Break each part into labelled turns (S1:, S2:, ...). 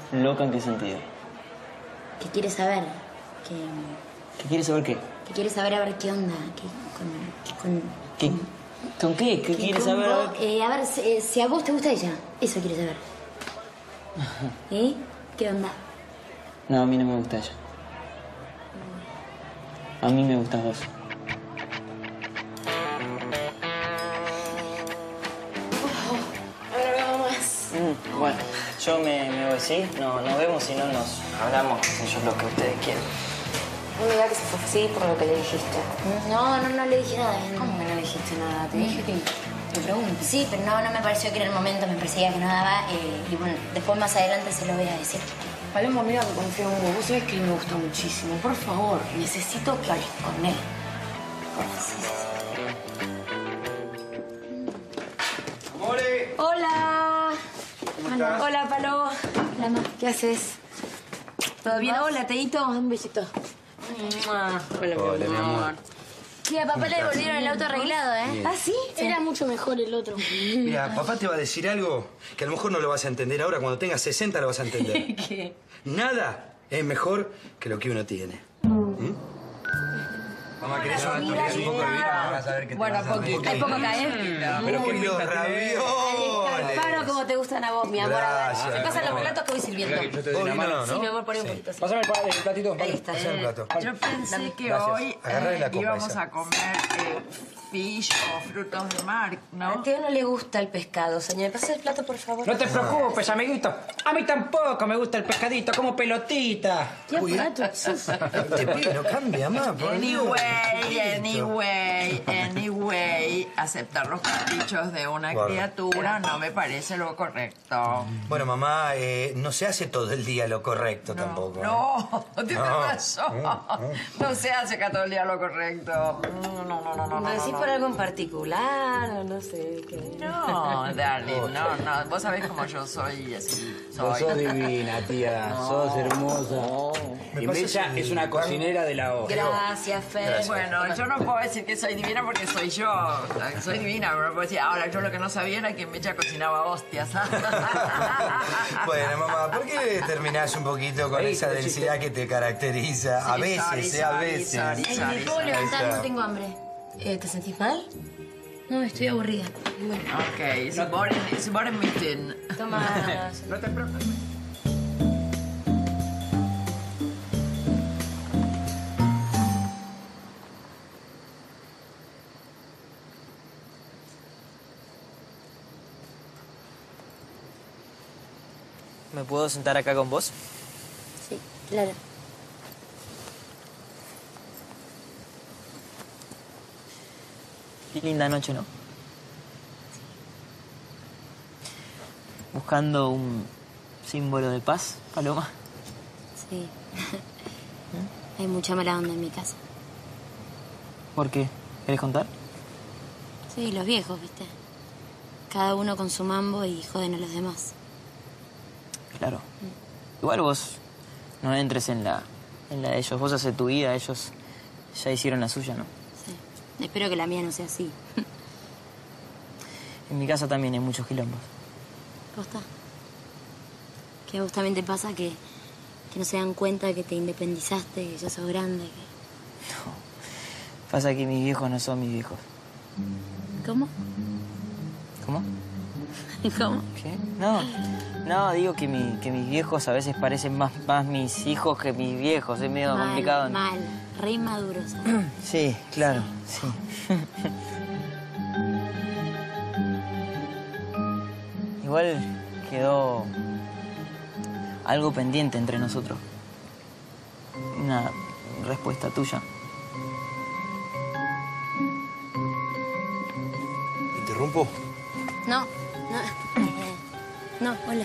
S1: ¿Loca en qué sentido?
S2: ¿Qué quieres saber?
S1: ¿Qué quieres saber qué?
S2: Que quieres saber a ver qué onda.
S1: ¿Con qué? ¿Qué quieres saber?
S2: A ver, si a vos te gusta ella. Eso quieres saber. ¿Y? ¿Qué onda?
S1: No, a mí no me gusta ella. A mí me gustas vos.
S2: Ahora veo más.
S1: Bueno, yo me voy, ¿sí? Nos vemos y no nos hablamos, qué sé yo, lo que ustedes quieran.
S2: No me digas que se fue así por lo que le dijiste. No le dije nada.
S3: ¿Cómo que no le dijiste nada? Te dije que te pregunte.
S2: Sí, pero no me pareció que era el momento, me parecía que no daba. Y bueno, después más adelante se lo voy a decir.
S3: Paloma, mira que confío en vos. Vos sabés que me gusta muchísimo. Por favor, necesito que hables con él.
S4: ¡Amore!
S3: ¡Hola!
S4: ¿Cómo estás?
S3: Hola, Palo.
S2: Hola, ma.
S3: ¿Qué haces? ¿Todo bien? Hola, Teito. Un besito.
S4: Hola, mi amor.
S2: Sí, a papá le devolvieron el auto arreglado, ¿eh?
S4: Bien.
S3: ¿Ah, sí?
S2: Era mucho mejor el otro.
S4: Mira, papá te va a decir algo que a lo mejor no lo vas a entender ahora. Cuando tengas 60 lo vas a entender.
S3: ¿Qué?
S4: Nada es mejor que lo que uno tiene. ¿Mm? Mamá, ¿querés un poco de vino? Vas a ver que te
S3: Bueno,
S4: vas a reír.
S3: poquito. Hay poco acá, ¿eh?
S4: Pero qué los ravioles.
S3: Escarpano como te gustan a vos, mi amor.
S4: Gracias.
S3: Me pasan los platos que voy sirviendo.
S4: ¿Vos vino no?
S3: Sí, mi amor, poné un poquito. Sí.
S5: Pásame el platito.
S3: Ahí está.
S4: Pasa el plato.
S6: Yo pensé que
S4: Gracias.
S6: hoy
S4: Agarrá la copa
S6: íbamos
S4: esa.
S6: a comer fish o frutos de mar,
S3: A
S6: ¿no?
S3: Teo no le gusta el pescado, señor. ¿Me pasa el plato, por favor?
S5: No te preocupes, amiguito. A mí tampoco me gusta el pescadito, como pelotita.
S4: Uy, este pibe no cambia más, por Dios.
S6: Anyway, aceptar los caprichos de una
S4: Bueno.
S6: criatura no me parece lo correcto.
S4: Bueno, mamá, no se hace todo el día lo correcto tampoco.
S6: No, tienes
S4: No.
S6: razón. No se hace acá todo el día lo correcto. No.
S3: ¿Me decís por algo en particular o no sé qué?
S6: No, darling, no. Vos sabés cómo yo soy así.
S5: Vos
S6: Soy.
S5: sos divina, tía. Sos hermosa.
S4: Me
S5: Y
S4: pasa
S5: Mecha
S4: si-
S5: es una cocinera de la hora.
S3: Gracias, Fer.
S6: Bueno, yo no puedo decir que soy divina porque soy yo. Soy divina, pero no puedo decir. Ahora, yo lo que no sabía era que Mecha cocinaba hostias.
S4: Bueno, mamá, ¿por qué terminás un poquito con esa densidad que te caracteriza? A
S6: Sí,
S4: veces, a veces.
S6: sorry.
S2: Me puedo levantar,
S4: está.
S2: no tengo hambre.
S3: ¿Te sentís mal?
S2: No, estoy aburrida.
S6: Ok, it's boring meeting.
S3: Toma.
S5: No te preocupes.
S1: ¿Me puedo sentar acá con vos?
S2: Sí, claro.
S1: Qué linda noche, ¿no? Buscando un símbolo de paz, Paloma.
S2: Sí. Hay mucha mala onda en mi casa.
S1: ¿Por qué? ¿Querés contar?
S2: Sí, los viejos, ¿viste? Cada uno con su mambo y joden a los demás.
S1: Claro. Igual vos no entres en la de ellos. Vos haces tu vida, ellos ya hicieron la suya, ¿no?
S2: Sí. Espero que la mía no sea así.
S1: En mi casa también hay muchos quilombos.
S2: ¿Posta? Que a vos también te pasa que no se dan cuenta que te independizaste, que ya sos grande, que...
S1: Pasa que mis viejos no son mis viejos.
S2: ¿Cómo?
S1: ¿Cómo?
S2: ¿Cómo?
S1: ¿Qué? No, digo que mis viejos a veces parecen más mis hijos que mis viejos. Es medio complicado.
S2: Mal, re inmaduros. ¿Sabes?
S1: Sí, claro, sí. Igual quedó algo pendiente entre nosotros. Una respuesta tuya.
S4: ¿Interrumpo?
S2: No. No, hola.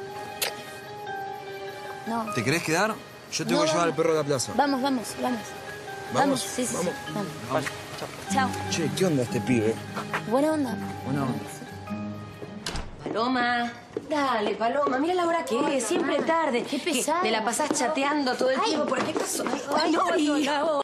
S2: No.
S7: ¿Te querés quedar? Yo te voy a llevar al perro de la plaza.
S2: Vamos.
S7: ¿Vamos?
S2: Sí.
S7: Vamos.
S2: Vamos. Chao.
S7: Che, ¿qué onda este pibe?
S2: Buena onda.
S7: Bueno,
S3: Paloma. Dale, Paloma. Mira la hora que es. Siempre tarde.
S2: Qué pesada.
S3: Te la pasás chateando todo el tiempo. ¿Por qué estás sola? Ay, Lori.